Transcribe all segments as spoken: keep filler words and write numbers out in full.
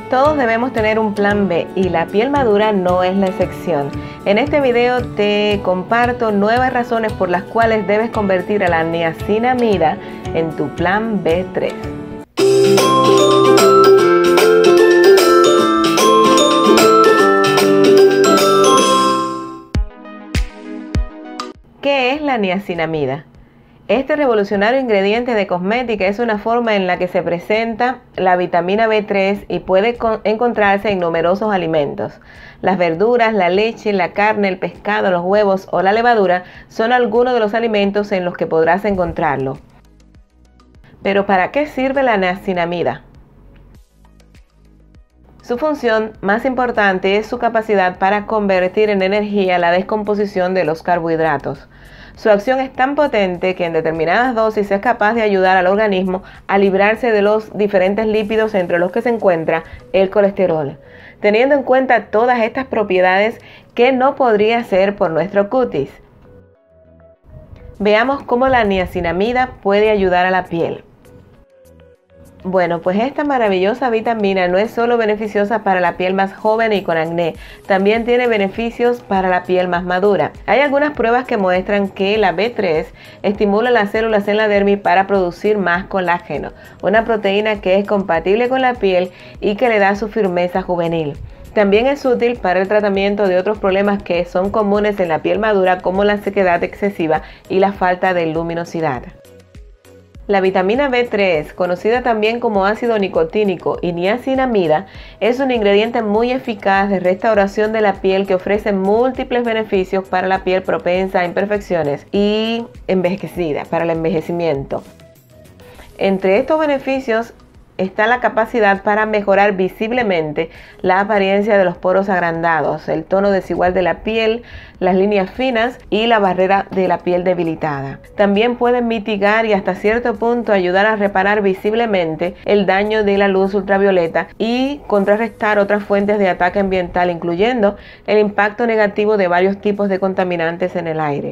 Todos debemos tener un plan B y la piel madura no es la excepción. En este video te comparto nuevas razones por las cuales debes convertir a la niacinamida en tu plan B tres. ¿Qué es la niacinamida? Este revolucionario ingrediente de cosmética es una forma en la que se presenta la vitamina B tres y puede encontrarse en numerosos alimentos. Las verduras, la leche, la carne, el pescado, los huevos o la levadura son algunos de los alimentos en los que podrás encontrarlo. Pero ¿para qué sirve la niacinamida? Su función más importante es su capacidad para convertir en energía la descomposición de los carbohidratos. Su acción es tan potente que en determinadas dosis es capaz de ayudar al organismo a librarse de los diferentes lípidos entre los que se encuentra el colesterol. Teniendo en cuenta todas estas propiedades, ¿qué no podría hacer por nuestro cutis? Veamos cómo la niacinamida puede ayudar a la piel. Bueno, pues esta maravillosa vitamina no es solo beneficiosa para la piel más joven y con acné, también tiene beneficios para la piel más madura. Hay algunas pruebas que muestran que la B tres estimula las células en la dermis para producir más colágeno, una proteína que es compatible con la piel y que le da su firmeza juvenil. También es útil para el tratamiento de otros problemas que son comunes en la piel madura, como la sequedad excesiva y la falta de luminosidad. La vitamina B tres, conocida también como ácido nicotínico y niacinamida, es un ingrediente muy eficaz de restauración de la piel que ofrece múltiples beneficios para la piel propensa a imperfecciones y envejecida, para el envejecimiento. Entre estos beneficios está la capacidad para mejorar visiblemente la apariencia de los poros agrandados, el tono desigual de la piel, las líneas finas y la barrera de la piel debilitada. También puede mitigar y hasta cierto punto ayudar a reparar visiblemente el daño de la luz ultravioleta y contrarrestar otras fuentes de ataque ambiental, incluyendo el impacto negativo de varios tipos de contaminantes en el aire.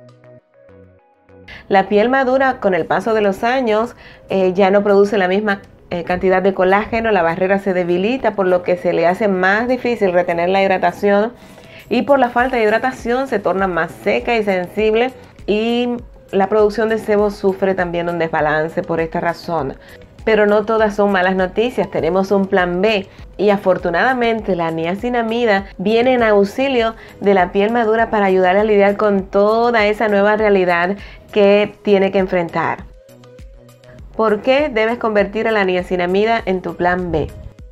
La piel madura, con el paso de los años, eh, ya no produce la misma cantidad de colágeno, la barrera se debilita, por lo que se le hace más difícil retener la hidratación y por la falta de hidratación se torna más seca y sensible y la producción de sebo sufre también un desbalance por esta razón. Pero no todas son malas noticias, tenemos un plan B y afortunadamente la niacinamida viene en auxilio de la piel madura para ayudar a lidiar con toda esa nueva realidad que tiene que enfrentar. ¿Por qué debes convertir a la niacinamida en tu plan B?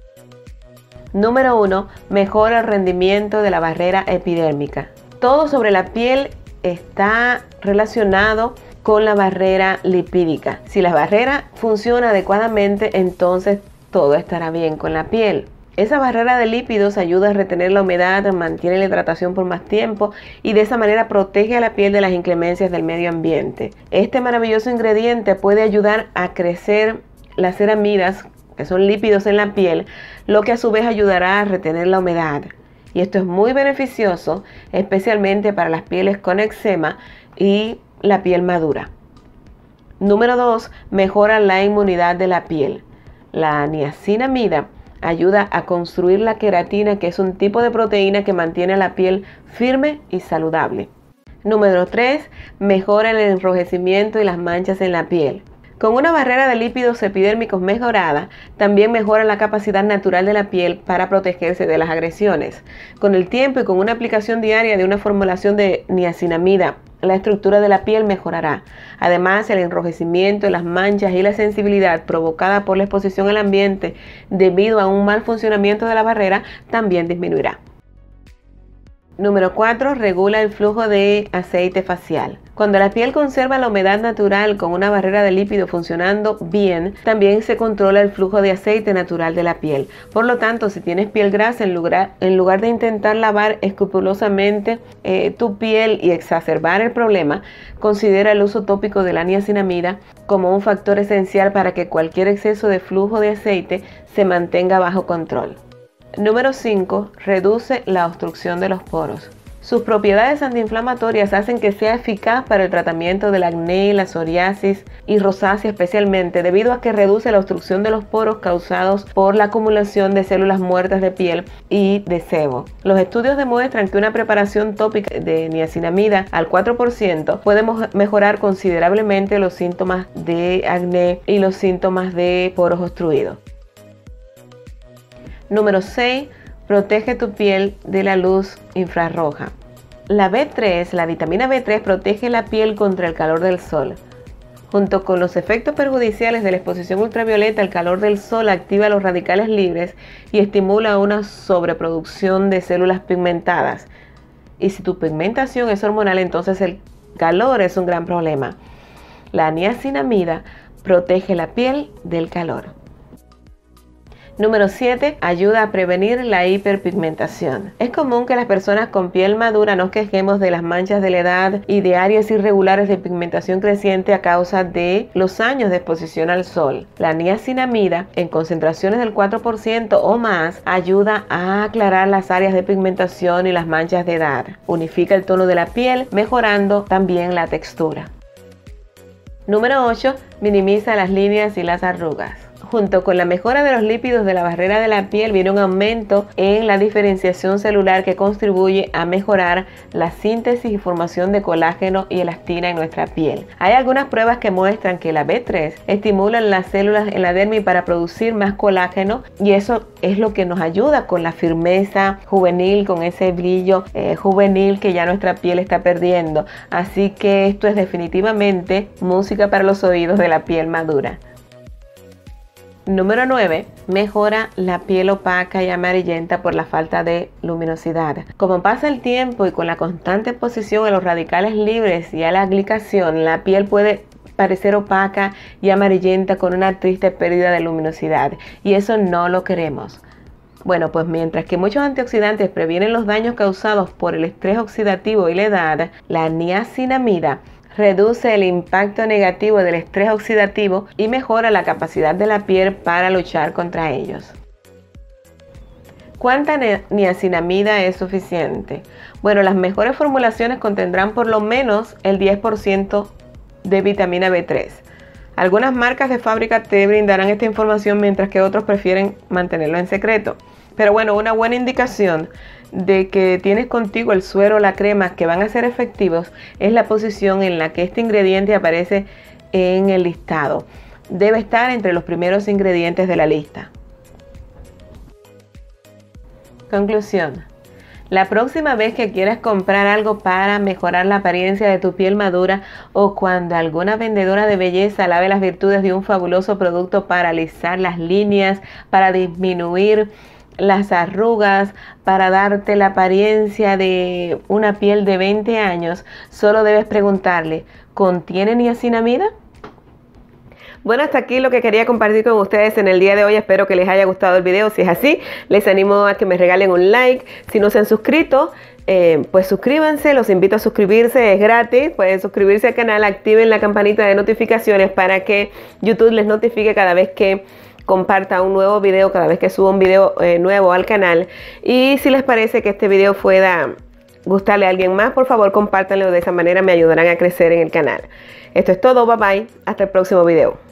Número uno. Mejora el rendimiento de la barrera epidérmica. Todo sobre la piel está relacionado con la barrera lipídica. Si la barrera funciona adecuadamente, entonces todo estará bien con la piel. Esa barrera de lípidos ayuda a retener la humedad, mantiene la hidratación por más tiempo y de esa manera protege a la piel de las inclemencias del medio ambiente. Este maravilloso ingrediente puede ayudar a crecer las ceramidas, que son lípidos en la piel, lo que a su vez ayudará a retener la humedad. Y esto es muy beneficioso, especialmente para las pieles con eczema y la piel madura. Número dos. Mejora la inmunidad de la piel. La niacinamida ayuda a construir la queratina, que es un tipo de proteína que mantiene a la piel firme y saludable. Número tres. Mejora el enrojecimiento y las manchas en la piel. Con una barrera de lípidos epidérmicos mejorada, también mejora la capacidad natural de la piel para protegerse de las agresiones. Con el tiempo y con una aplicación diaria de una formulación de niacinamida, la estructura de la piel mejorará. Además, el enrojecimiento, las manchas y la sensibilidad provocada por la exposición al ambiente debido a un mal funcionamiento de la barrera también disminuirá. Número cuatro. Regula el flujo de aceite facial. Cuando la piel conserva la humedad natural con una barrera de lípido funcionando bien, también se controla el flujo de aceite natural de la piel. Por lo tanto, si tienes piel grasa, en lugar, en lugar de intentar lavar escrupulosamente eh, tu piel y exacerbar el problema, considera el uso tópico de la niacinamida como un factor esencial para que cualquier exceso de flujo de aceite se mantenga bajo control. Número cinco. Reduce la obstrucción de los poros. Sus propiedades antiinflamatorias hacen que sea eficaz para el tratamiento del acné, la psoriasis y rosácea especialmente, debido a que reduce la obstrucción de los poros causados por la acumulación de células muertas de piel y de sebo. Los estudios demuestran que una preparación tópica de niacinamida al cuatro por ciento puede mejorar considerablemente los síntomas de acné y los síntomas de poros obstruidos. Número seis. Protege tu piel de la luz infrarroja. La B tres, la vitamina B tres, protege la piel contra el calor del sol. Junto con los efectos perjudiciales de la exposición ultravioleta, el calor del sol activa los radicales libres y estimula una sobreproducción de células pigmentadas. Y si tu pigmentación es hormonal, entonces el calor es un gran problema. La niacinamida protege la piel del calor. Número siete. Ayuda a prevenir la hiperpigmentación. Es común que las personas con piel madura nos quejemos de las manchas de la edad y de áreas irregulares de pigmentación creciente a causa de los años de exposición al sol. La niacinamida, en concentraciones del cuatro por ciento o más, ayuda a aclarar las áreas de pigmentación y las manchas de edad. Unifica el tono de la piel, mejorando también la textura. Número ocho. Minimiza las líneas y las arrugas. Junto con la mejora de los lípidos de la barrera de la piel viene un aumento en la diferenciación celular que contribuye a mejorar la síntesis y formación de colágeno y elastina en nuestra piel. Hay algunas pruebas que muestran que la B tres estimula las células en la dermis para producir más colágeno, y eso es lo que nos ayuda con la firmeza juvenil, con ese brillo eh, juvenil que ya nuestra piel está perdiendo. Así que esto es definitivamente música para los oídos de la piel madura. Número nueve. Mejora la piel opaca y amarillenta por la falta de luminosidad. Como pasa el tiempo y con la constante exposición a los radicales libres y a la glicación, la piel puede parecer opaca y amarillenta con una triste pérdida de luminosidad, y eso no lo queremos. Bueno, pues mientras que muchos antioxidantes previenen los daños causados por el estrés oxidativo y la edad, la niacinamida reduce el impacto negativo del estrés oxidativo y mejora la capacidad de la piel para luchar contra ellos. ¿Cuánta niacinamida es suficiente? Bueno, las mejores formulaciones contendrán por lo menos el diez por ciento de vitamina B tres. Algunas marcas de fábrica te brindarán esta información, mientras que otros prefieren mantenerlo en secreto. Pero bueno, una buena indicación de que tienes contigo el suero o la crema que van a ser efectivos es la posición en la que este ingrediente aparece en el listado. Debe estar entre los primeros ingredientes de la lista. Conclusión. La próxima vez que quieras comprar algo para mejorar la apariencia de tu piel madura, o cuando alguna vendedora de belleza alabe las virtudes de un fabuloso producto para alisar las líneas, para disminuir las arrugas, para darte la apariencia de una piel de veinte años, solo debes preguntarle: ¿contiene niacinamida? Bueno, hasta aquí lo que quería compartir con ustedes en el día de hoy. Espero que les haya gustado el video. Si es así, les animo a que me regalen un like. Si no se han suscrito, eh, pues suscríbanse. Los invito a suscribirse, es gratis. Pueden suscribirse al canal, activen la campanita de notificaciones para que YouTube les notifique cada vez que comparta un nuevo video, cada vez que suba un video eh, nuevo al canal. Y si les parece que este video pueda gustarle a alguien más, por favor compártanlo. De esa manera me ayudarán a crecer en el canal. Esto es todo, bye bye, hasta el próximo video.